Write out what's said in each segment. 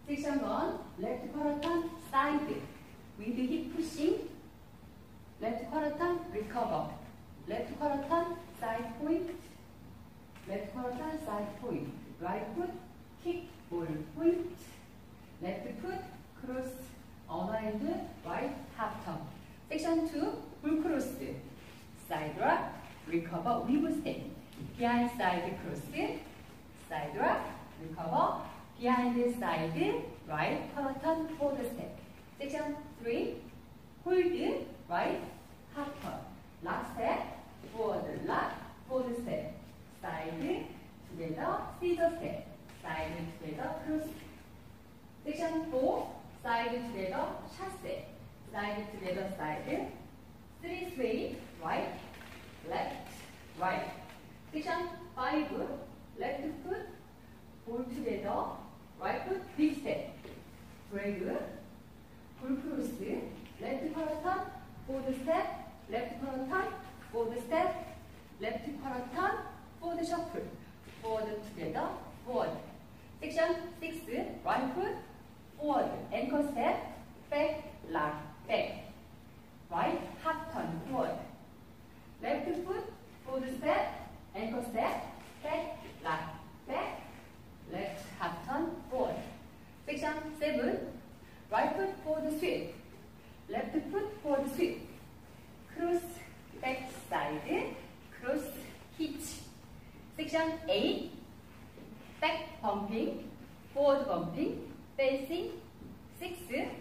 Section 1, left quarter turn, side. With hip pushing, left quarter turn, recover. Left quarter turn, side point. Left quarter turn, side point. Right foot, kick, ball point. Left foot, cross, on and right, half turn. Section 2, full cross. Side drop, recover, weave step. Behind side cross, side drop, recover. Behind side, right, quarter turn, forward step. Section 3, hold, right, half turn. Lock step, forward step. Side, together, scissor step. Side, together, cross. Section 4, side together, shot step. Side together, side. 3 sway, right, left, right. Section 5, left foot, ball together, right foot, big step. Drag, full cross, left quarter turn, forward step, left quarter turn, forward step, left quarter turn, forward shuffle, forward together, forward. Section 6, right foot, forward, ankle step, back, lock, back. Right, half turn, forward. Left foot, forward step, ankle step, back, lock, back. Left half turn, forward. Section 7, right foot, forward sweep. Left foot, forward sweep. Cross, back side, cross, hitch. Section 8, back bumping, forward bumping, facing. 6,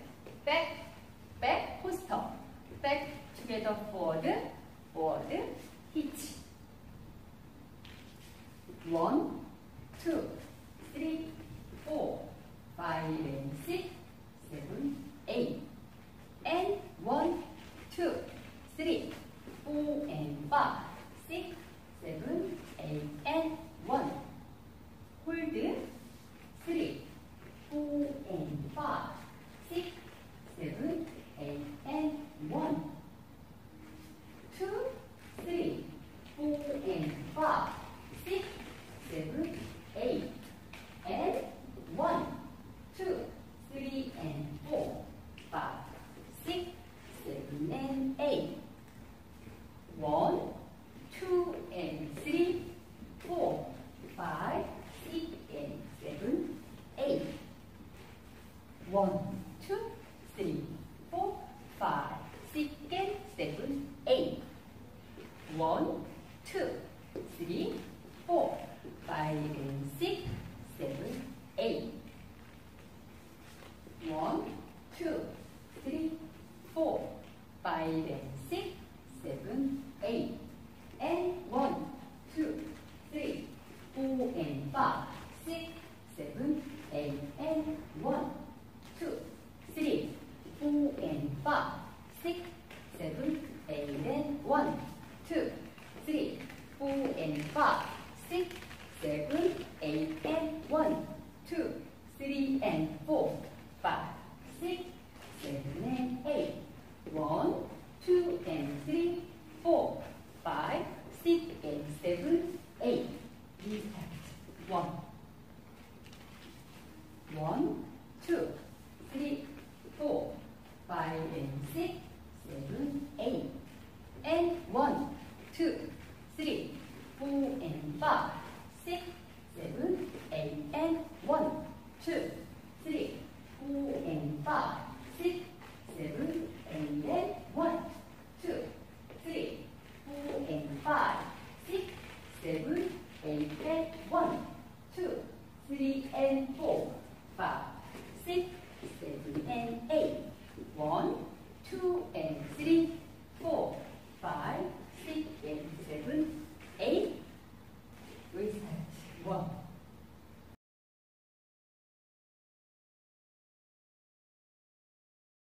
back poster. Back together, forward, hitch. 1, 2, 3, 4, 5 and 6, 7, 8. And 1, 2, 3, 4 and 5, 6, 7, 8 and 1. Hold 3, 4 and 5, 6, 7, 8 and 1. 2, 3, 4 and 5, 6, 7, 8 and 1. 2, 3 and 4, 5, 6, 7 and 8. 1, 2 and 3, 4, 5, 6 and 7, 8. 1, 2, 3, 4, 5, 6 and 7, 8. 1, 2, 3, 4, 5 and 6, 7, 8. 1, 2, 3, 4, 5 and 6, 7, 8. And 1, 2, 3, 4 and 5, 6, 7, 8 and 1, 2, 3, 4 and 5, 6, 7, 8 and 1, 2, 3, 4 and 5, 6, 7, 8 and 1, 2, 3 and 4, 5, 6, 7 and 8. 1, 2 and 3, 4, 5, 6 and 7, 8. Repeat. 1, 1, 2,